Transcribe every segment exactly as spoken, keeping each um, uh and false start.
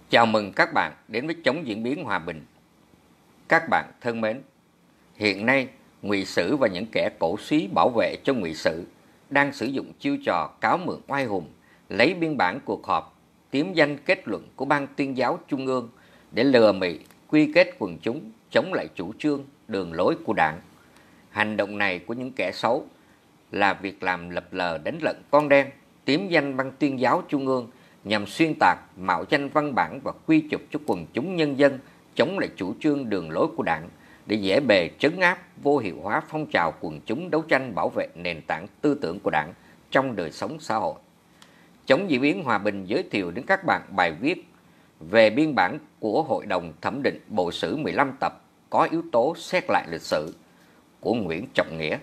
Chào mừng các bạn đến với Chống Diễn biến Hòa bình. Các bạn thân mến, hiện nay ngụy sử và những kẻ cổ súy bảo vệ cho ngụy sử đang sử dụng chiêu trò cáo mượn oai hùng, lấy biên bản cuộc họp, tiếm danh kết luận của Ban Tuyên giáo Trung ương để lừa mị, quy kết quần chúng chống lại chủ trương, đường lối của Đảng. Hành động này của những kẻ xấu là việc làm lập lờ đánh lận con đen, tiếm danh Ban Tuyên giáo Trung ương nhằm xuyên tạc, mạo danh văn bản và quy chụp cho quần chúng nhân dân chống lại chủ trương đường lối của Đảng để dễ bề trấn áp, vô hiệu hóa phong trào quần chúng đấu tranh bảo vệ nền tảng tư tưởng của Đảng trong đời sống xã hội. Chống Diễn biến Hòa bình giới thiệu đến các bạn bài viết về biên bản của Hội đồng thẩm định Bộ sử mười lăm tập có yếu tố xét lại lịch sử của Nguyễn Trọng Nghĩa.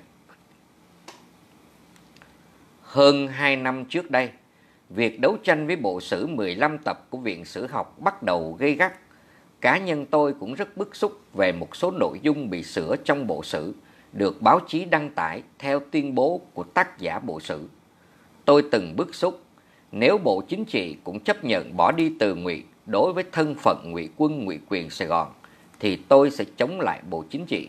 Hơn hai năm trước đây, việc đấu tranh với bộ sử mười lăm tập của Viện Sử học bắt đầu gay gắt. Cá nhân tôi cũng rất bức xúc về một số nội dung bị sửa trong bộ sử, được báo chí đăng tải theo tuyên bố của tác giả bộ sử. Tôi từng bức xúc, nếu Bộ Chính trị cũng chấp nhận bỏ đi từ ngụy đối với thân phận ngụy quân ngụy quyền Sài Gòn, thì tôi sẽ chống lại Bộ Chính trị.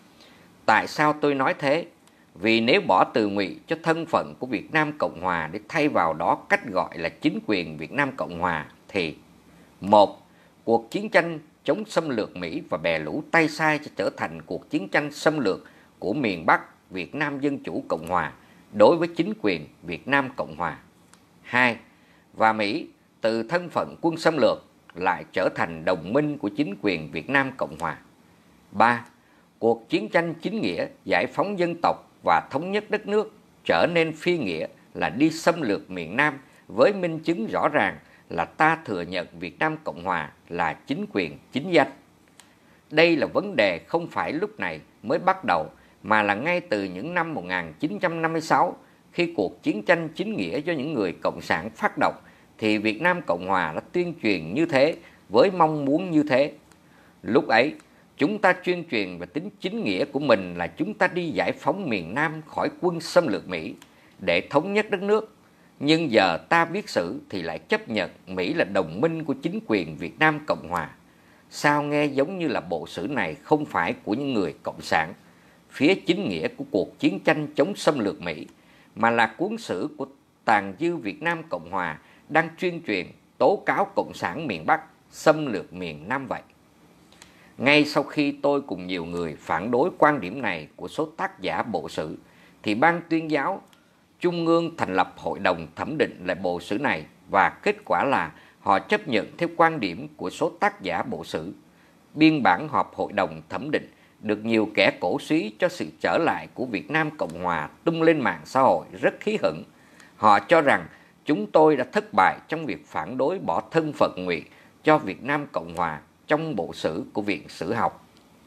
Tại sao tôi nói thế? Vì nếu bỏ từ ngụy cho thân phận của Việt Nam Cộng Hòa để thay vào đó cách gọi là chính quyền Việt Nam Cộng Hòa thì: một. Cuộc chiến tranh chống xâm lược Mỹ và bè lũ tay sai sẽ trở thành cuộc chiến tranh xâm lược của miền Bắc Việt Nam Dân Chủ Cộng Hòa đối với chính quyền Việt Nam Cộng Hòa. Hai. Và Mỹ từ thân phận quân xâm lược lại trở thành đồng minh của chính quyền Việt Nam Cộng Hòa. Ba. Cuộc chiến tranh chính nghĩa giải phóng dân tộc và thống nhất đất nước trở nên phi nghĩa là đi xâm lược miền Nam, với minh chứng rõ ràng là ta thừa nhận Việt Nam Cộng Hòa là chính quyền chính danh. Đây là vấn đề không phải lúc này mới bắt đầu, mà là ngay từ những năm một nghìn chín trăm năm mươi sáu, khi cuộc chiến tranh chính nghĩa do những người Cộng sản phát động, thì Việt Nam Cộng Hòa đã tuyên truyền như thế với mong muốn như thế. Lúc ấy, chúng ta tuyên truyền về tính chính nghĩa của mình là chúng ta đi giải phóng miền Nam khỏi quân xâm lược Mỹ để thống nhất đất nước. Nhưng giờ ta viết sử thì lại chấp nhận Mỹ là đồng minh của chính quyền Việt Nam Cộng Hòa. Sao nghe giống như là bộ sử này không phải của những người Cộng sản, phía chính nghĩa của cuộc chiến tranh chống xâm lược Mỹ, mà là cuốn sử của tàn dư Việt Nam Cộng Hòa đang tuyên truyền tố cáo Cộng sản miền Bắc xâm lược miền Nam vậy. Ngay sau khi tôi cùng nhiều người phản đối quan điểm này của số tác giả bộ sử, thì Ban Tuyên giáo Trung ương thành lập hội đồng thẩm định lại bộ sử này, và kết quả là họ chấp nhận theo quan điểm của số tác giả bộ sử. Biên bản họp hội đồng thẩm định được nhiều kẻ cổ súy cho sự trở lại của Việt Nam Cộng Hòa tung lên mạng xã hội rất khí hửng. Họ cho rằng chúng tôi đã thất bại trong việc phản đối bỏ thân phận ngụy cho Việt Nam Cộng Hòa trong bộ sử của Viện Sử học.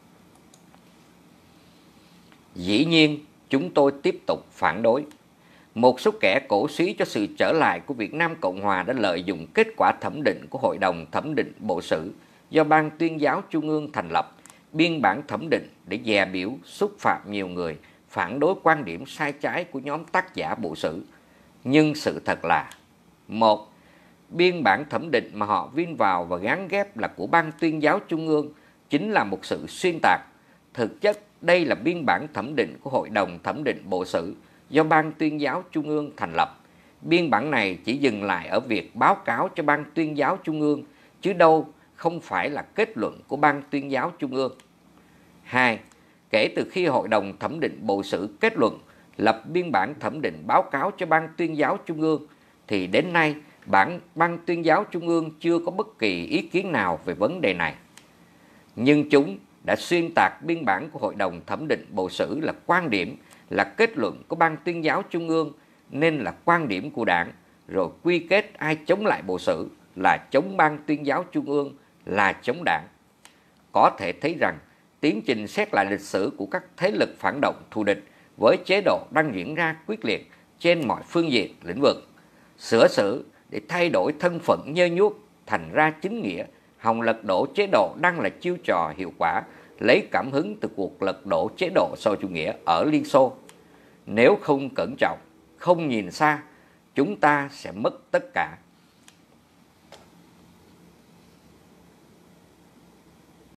Dĩ nhiên, chúng tôi tiếp tục phản đối. Một số kẻ cổ súy cho sự trở lại của Việt Nam Cộng Hòa đã lợi dụng kết quả thẩm định của Hội đồng thẩm định bộ sử do Ban Tuyên giáo Trung ương thành lập, biên bản thẩm định để dè biểu, xúc phạm nhiều người, phản đối quan điểm sai trái của nhóm tác giả bộ sử. Nhưng sự thật là: một. Biên bản thẩm định mà họ vin vào và gán ghép là của Ban Tuyên giáo Trung ương chính là một sự xuyên tạc. Thực chất, đây là biên bản thẩm định của Hội đồng thẩm định bộ sử do Ban Tuyên giáo Trung ương thành lập. Biên bản này chỉ dừng lại ở việc báo cáo cho Ban Tuyên giáo Trung ương, chứ đâu không phải là kết luận của Ban Tuyên giáo Trung ương. Hai. Kể từ khi Hội đồng thẩm định bộ sử kết luận lập biên bản thẩm định báo cáo cho Ban Tuyên giáo Trung ương, thì đến nay Bản Ban Tuyên giáo Trung ương chưa có bất kỳ ý kiến nào về vấn đề này. Nhưng chúng đã xuyên tạc biên bản của Hội đồng thẩm định bộ sử là quan điểm, là kết luận của Ban Tuyên giáo Trung ương, nên là quan điểm của Đảng, rồi quy kết ai chống lại bộ sử là chống Ban Tuyên giáo Trung ương, là chống Đảng. Có thể thấy rằng tiến trình xét lại lịch sử của các thế lực phản động thù địch với chế độ đang diễn ra quyết liệt trên mọi phương diện lĩnh vực. Sửa sử để thay đổi thân phận nhơ nhuốc thành ra chính nghĩa, hòng lật đổ chế độ đang là chiêu trò hiệu quả, lấy cảm hứng từ cuộc lật đổ chế độ xã hội chủ nghĩa ở Liên Xô. Nếu không cẩn trọng, không nhìn xa, chúng ta sẽ mất tất cả.